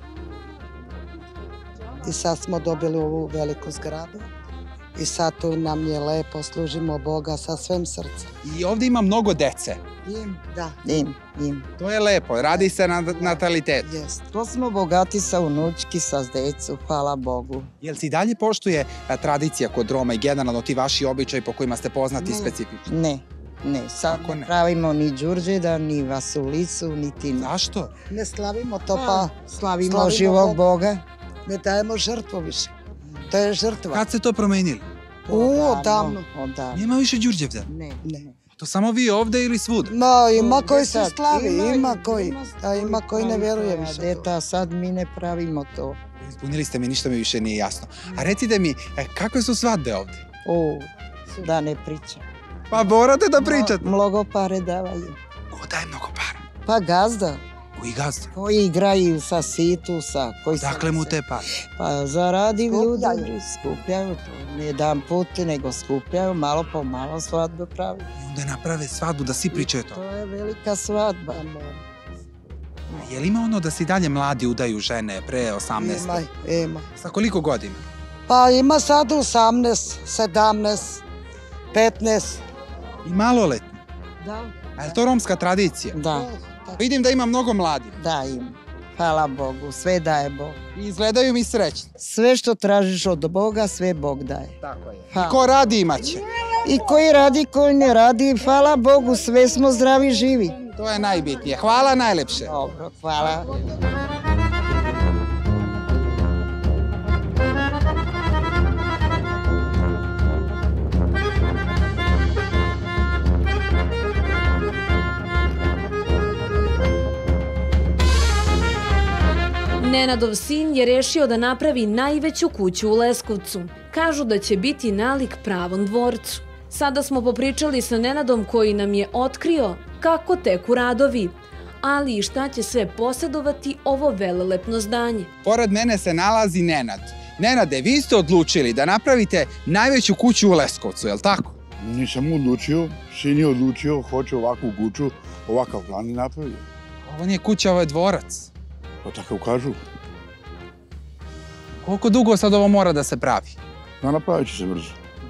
I sad smo dobili ovu veliku zgradu i sad tu nam je lepo, služimo Boga sa svem srcem. I ovdje ima mnogo dece. Im, da. Im, im. To je lepo, radi se na natalitetu. Jest. To smo bogati sa unučki, sa decu, hvala Bogu. Jel se i dalje poštuje a, tradicija kod Roma i generalno ti vaši običaji po kojima ste poznati ne. specifično? Ne, ne. Sad ne, ne pravimo ni Đurđeda, ni Vasulicu, niti... Zašto? Ne slavimo to, pa, pa slavimo, slavimo živog Boga. Boga. Ne dajemo žrtvu više. To je žrtva. Kad ste to promenili? U, odavno. Nema više Đurđevda? Ne, ne. To samo vi ovdje ili svuda? No, ima koji se slavi, ima koji. A ima koji ne vjeruje više. Deta, sad mi ne pravimo to. Ispunili ste mi, ništa mi više nije jasno. A recite mi, kakve su svadbe ovde? O, da ne pričam. Pa morate da pričate. Mnogo pare davaju. Ko daje mnogo para? Pa gazda. Koji gazda? Koji igraju sa situsa. Dakle mu te pare? Pa zaradi ljudi, skupljaju to. Ne dan put, nego skupljaju, malo po malo svadbu pravi. I onda naprave svadbu da svi pričaju to? To je velika svadba. Je li ima ono da se dalje mladi udaju žene pre osamnaest? Ima, ima. Sa koliko godina? Pa ima sad osamnaest, sedamnaest, petnaest. I maloletni? Da. A je to romska tradicija? Da. Vidim da ima mnogo mladih. Da, ima. Hvala Bogu, sve daje Bog. I izgledaju mi srećni. Sve što tražiš od Boga, sve Bog daje. Tako je. I ko radi imaće? I koji radi, koji ne radi, hvala Bogu, sve smo zdravi i živi. To je najbitnije. Hvala najlepše. Dobro, hvala. Nenadov sin je rešio da napravi najveću kuću u Leskovcu. Kažu da će biti nalik pravom dvorcu. Sada smo popričali sa Nenadom koji nam je otkrio kako teku radovi, ali i šta će sve posjedovati ovo velelepno zdanje. Pored mene se nalazi Nenad. Nenade, vi ste odlučili da napravite najveću kuću u Leskovcu, je li tako? Nisam odlučio, sin je odlučio, hoće ovakvu kuću, ovakav plan i napravio. Ovo nije kuća, ovo je dvorac. Pa tako kažu. Koliko dugo sad ovo mora da se pravi? No, napravit će se brzo.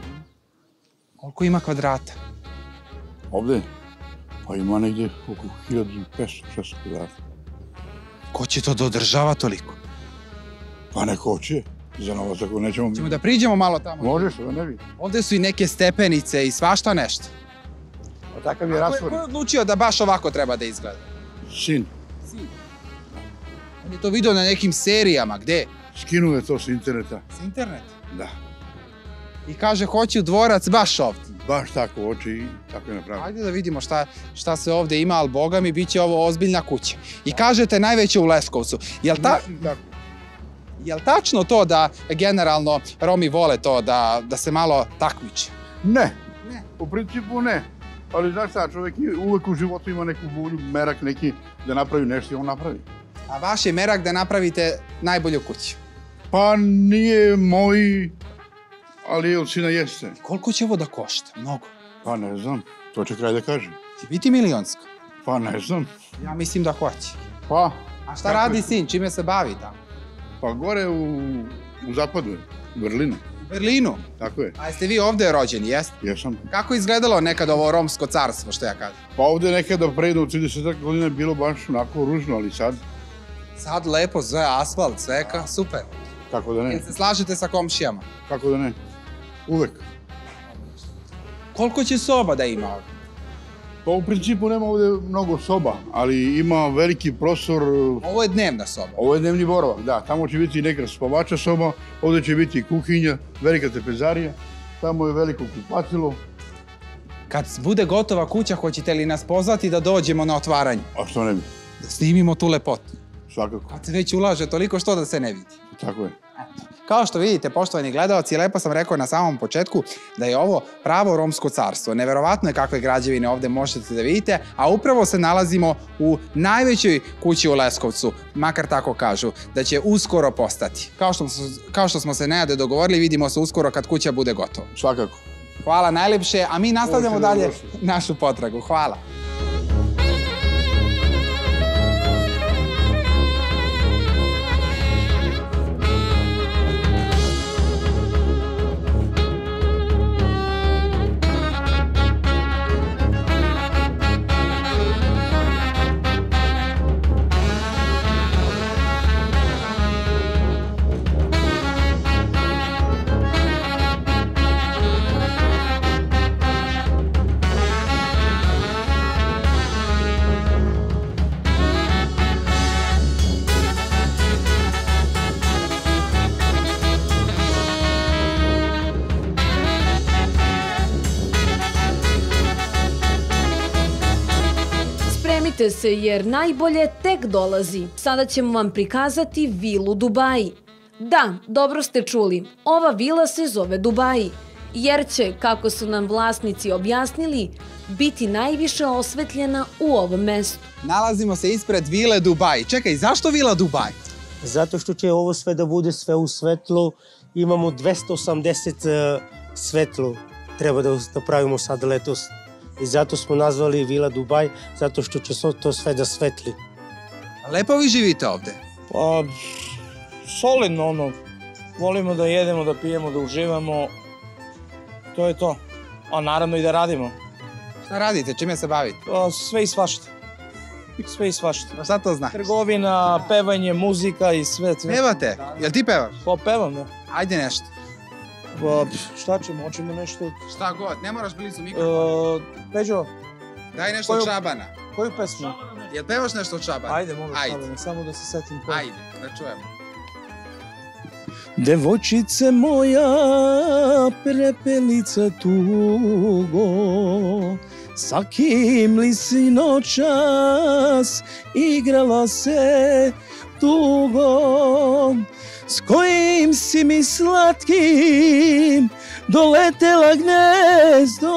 Koliko ima kvadrata? Ovde? Pa ima negdje oko hiljadu petsto šesto kvadrata. Ko će to da održava toliko? Pa neko hoće. Za novac ako nećemo... Ćemo da priđemo malo tamo? Može, što da ne bi. Ovde su i neke stepenice i svašta nešto. Pa takav je rasvor. Ko je odlučio da baš ovako treba da izgleda? Sin. Sin? On je to vidio na nekim serijama, gde? Skinuo je to s interneta. S interneta? Da. I kaže, hoću dvorac baš ovdje. Baš tako hoće i tako je napravio. Ajde da vidimo šta, šta se ovdje ima, ali boga mi, bit će ovo ozbiljna kuća. I kažete najveće u Leskovcu. Jel, ta... Jel tačno to da generalno Romi vole to da, da se malo takmiče? Ne. Ne. U principu ne. Ali znaš šta, čovjek uvek u životu ima neku volju, merak neki da napravi nešto i on napravi. A vaš je merak da napravite najbolju kuću? Pa nije moj, ali od sina jeste. Koliko će ovo da košta? Mnogo? Pa ne znam, to će kraj da kažem. Će biti milionska? Pa ne znam. Ja mislim da hoće. Pa? A šta radi sin, čime se bavi tamo? Pa gore u, u zapadu, u Berlinu. U Berlinu? Tako je. A jeste vi ovde rođeni, jeste? Jesam. Kako je izgledalo nekad ovo romsko carstvo, što ja kažem? Pa ovde nekada pre do trideset godina je bilo baš onako ružno, ali sad... Sad lepo, sve asfalt, sveka, super. Kako da ne? Jel se slažete sa komšijama? Kako da ne? Uvek. Koliko će soba da ima ovde? Pa u principu nema ovde mnogo soba, ali ima veliki prostor... Ovo je dnevna soba? Ovo je dnevni boravak, da. Tamo će biti neka spavača soba, ovde će biti kuhinja, velika trpezarija, tamo je veliko kupatilo. Kad bude gotova kuća, hoćete li nas pozvati da dođemo na otvaranje? A što ne bi? Da snimimo tu lepotu. Svakako. Kad se već ulaže toliko, što da se ne vidi? Tako je. Kao što vidite, poštovani gledalci, lepo sam rekao na samom početku da je ovo pravo romsko carstvo. Neverovatno je kakve građevine ovde možete da vidite, a upravo se nalazimo u najvećoj kući u Leskovcu, makar tako kažu, da će uskoro postati. Kao što, kao što smo se Nenade dogovorili, vidimo se uskoro kad kuća bude gotova. Svakako. Hvala najlepše, a mi nastavljamo dalje našu potragu. Hvala. Spremite se jer najbolje tek dolazi. Sada ćemo vam prikazati vilu Dubaji. Da, dobro ste čuli, ova vila se zove Dubaji, jer će, kako su nam vlasnici objasnili, biti najviše osvetljena u ovom mestu. Nalazimo se ispred vile Dubaji. Čekaj, zašto vila Dubaji? Zato što će ovo sve da bude sve u svetlu. Imamo dvesta osamdeset svetlo, treba da napravimo sad letos. I zato smo nazvali vila Dubaj, zato što će to sve da svetli. Lepo vi živite ovde? Pa, solidno ono. Volimo da jedemo, da pijemo, da uživamo. To je to. A naravno i da radimo. Šta radite? Čime se bavite? Sve i svašta. Sve i svašta. Šta to znači? Trgovina, pevanje, muzika i sve. Pevate? Jel ti pevaš? Pa pevam, da. Ajde nešto. Pa šta ćemo? Hoćemo nešto... Šta god, ne moraš blizu mikrofona. Peđo. Daj nešto od Čabana. Koju pesmu? Jel pevaš nešto od Čabana? Ajde, mogu Čabana, samo da se setim. Ajde, da čujemo. Devojčice moja, prepelica tugo, sa kim li si noćas igrala se tugo, s kojim si mi slatkim doletela gnezdo.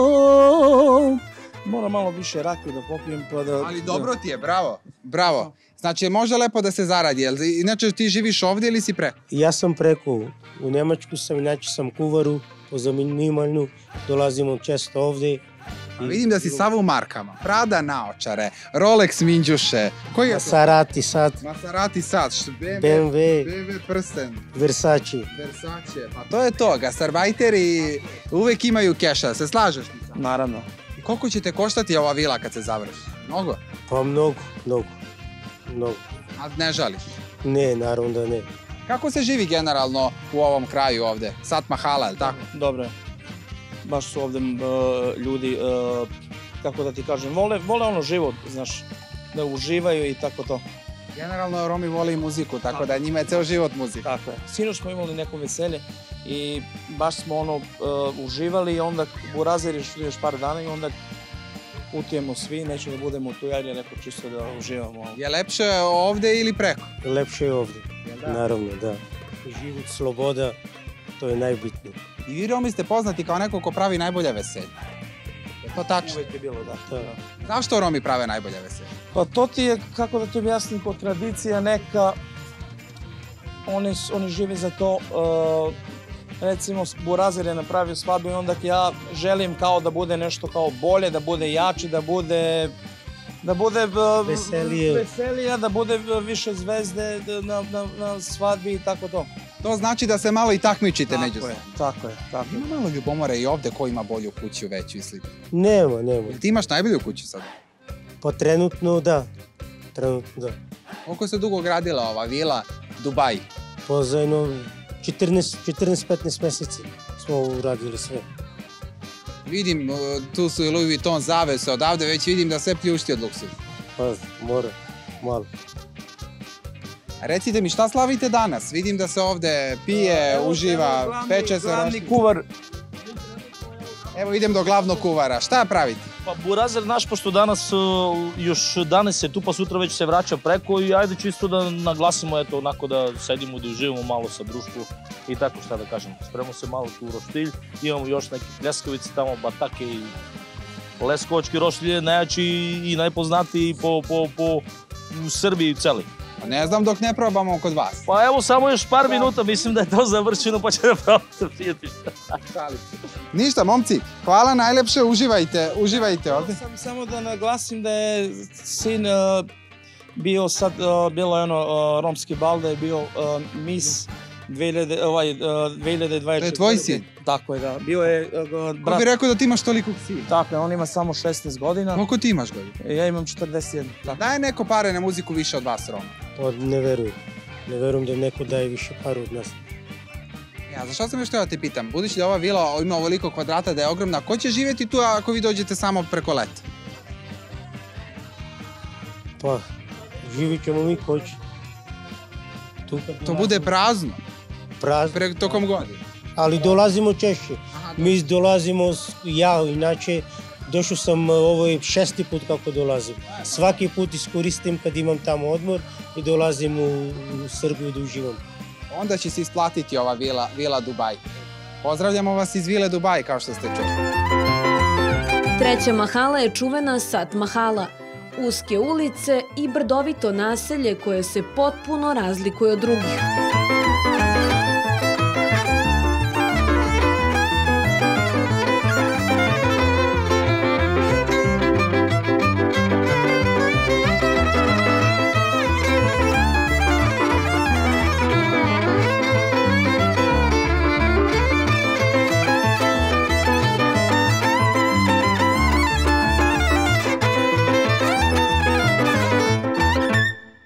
Moram malo više rakije da popijem pa da... Ali dobro ti je, bravo, bravo. Znači, može lepo da se zaradi, jel? Inače ti živiš ovdje ili si preko? Ja sam preko. U Nemačku sam, inače sam kuvaru, po zanimanju, dolazimo često ovdje. Vidim da si sav u markama. Prada naočare, Rolex minđuše. Koji je to? Maserati sat. Maserati sat, B M W. B M W prsten. Versace. Versace, pa to je to. Gastarbajteri uvek imaju keša, se slažeš ti sam? Naravno. I koliko će te koštati ova vila kad se završi? Mnogo? Pa mnogo, mnogo. Mnogo. A ne žališ? Ne, naravno da ne. Kako se živi generalno u ovom kraju ovde? Sat Mahala, je li tako? Dobro je. Baš su ovde ljudi, kako da ti kažem, vole ono život, znaš, da uživaju i tako to. Generalno Romi vole i muziku, tako da njima je ceo život muzika. Tako je. Sinoć smo imali neko veselje i baš smo ono uživali i onda burazir još par dana i onda putujemo svi, neće da budemo tu, ajde neko čisto da uživamo. Je lepše ovde ili preko? Lepše je ovde, naravno, da. Život, sloboda, to je najbitnije. I vi Romi ste poznati kao neko ko pravi najbolje veselje. Je to tačno? Uvijek je bilo, da. Zašto Romi prave najbolje veselje? Pa to ti je, kako da ti objasnim, kao tradicija neka, oni žive za to. Recimo, Burazir je napravio svadbu i onda ja želim kao da bude nešto kao bolje, da bude jače, da bude da bude veselije, da bude više zvezde na svadbi i tako to. To znači da se malo i takmičite međusobno. Tako je, tako je. Ima malo ljubomore i ovde ko ima bolju kuću, veću i slično. Nema, nema. Ti imaš najbolju kuću sada? Pa trenutno da, trenutno da. Koliko se dugo gradila ova vila Dubaji? Pa za jedno četrnaest do petnaest meseci smo uradili sve. Vidim, tu su i Louis Vuitton zavese odavde, već vidim da sve pljušti od luksuza. Pa, mora, malo. Recite mi, šta slavite danas? Vidim da se ovde pije, uživa, peče se... Glavni kuvar. Evo idem do glavnog kuvara. Šta pravite? Pa Burazir naš, pošto danas, još danas je tu, pa sutra već se vraća preko i ajde čisto da naglasimo, eto, onako da sedimo, da uživamo malo sa društvom i tako šta da kažem. Spremamo se malo tu roštilj, imamo još neke pljeskavice tamo, batake i leskovački roštilj je najjači i najpoznatiji po Srbiji celi. Ne znam dok ne probamo kod vas. Pa evo, samo još par minuta, mislim da je to završeno, pa će da probate prijatelj. Ništa, momci, hvala najlepše, uživajte, uživajte ovde. Samo da naglasim da je sin bio sad, bilo je ono romski bal, da je bio mis dve hiljade dvadeset četvrte. To je tvoj sin? Tako je, da. Bio je brat. Ko bi rekao da ti imaš toliko sina? Tako je, on ima samo šesnaest godina. Koliko ti imaš godina? Ja imam četrdeset jedan. Daje neko pare na muziku više od vas, Roma? Pa ne verujem. Ne verujem da neko daje više para od nas. Ja, za što sam još htio da te pitam? Budući da ova vila ima ovoliko kvadrata, da je ogromna, ko će živjeti tu ako vi dođete samo preko leta? Pa, živit ćemo mi ko će. To bude prazno? Prazno. Tokom godine? Ali dolazimo češće. Mi dolazimo, ja inače, došao sam ovo je šesti put kako dolazim. Svaki put iskoristim kad imam tamo odmor i dolazim u Srbiju da uživam. onda će se isplatiti ova vila, vila Dubaj. Pozdravljamo vas iz vile Dubaj, kao što ste čuli. Treća mahala je čuvena Sat Mahala. Uske ulice i brdovito naselje koje se potpuno razlikuje od drugih.